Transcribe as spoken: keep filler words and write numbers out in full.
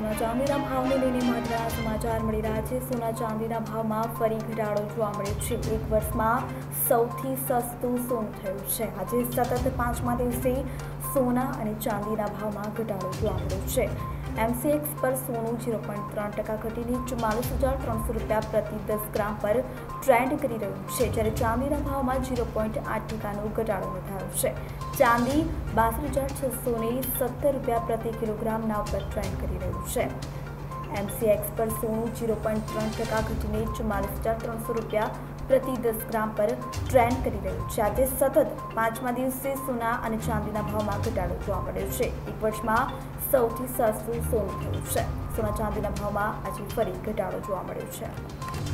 સોના ચાંદીના ભાવને લઈને મહત્વના સમાચાર મળી રહ્યા છે। સોના ચાંદીના ભાવમાં ફરી ઘટાડો જોવા મળ્યો છે। એક વર્ષમાં સૌથી સસ્તું સોનું થયું છે। આજે સતત પાંચમા દિવસે સોના અને ચાંદીના ભાવમાં ઘટાડો જોવા મળ્યો છે। એમસીએક્સ પર સોનું ઝીરો પોઈન્ટ ત્રણ ટકા ઘટીને ચુમ્માલીસ હજાર ત્રણસો રૂપિયા પ્રતિ દસ ગ્રામ પર ટ્રેન્ડ કરી રહ્યું છે, જ્યારે ચાંદીના ભાવમાં ઝીરો પોઈન્ટ આઠ ટકાનો ઘટાડો નોંધાયો છે। ચાંદી બાસઠ હજાર છસો ને સત્તર રૂપિયા પ્રતિ કિલોગ્રામના ઉપર ટ્રેન્ડ કરી રહ્યું છે। એમસીએક્સ પર સોનું ઝીરો પોઈન્ટ ત્રણ ટકા ઘટીને ચુમ્માલીસ હજાર ત્રણસો રૂપિયા પ્રતિ દસ ગ્રામ પર ટ્રેન્ડ કરી રહ્યું છે। આજે સતત પાંચમા દિવસે સોના અને ચાંદીના ભાવમાં ઘટાડો જોવા મળ્યો છે। એક વર્ષમાં સૌથી સસ્તું સોનું થયું છે। સોના ચાંદીના ભાવમાં આજે ફરી ઘટાડો જોવા મળ્યો છે।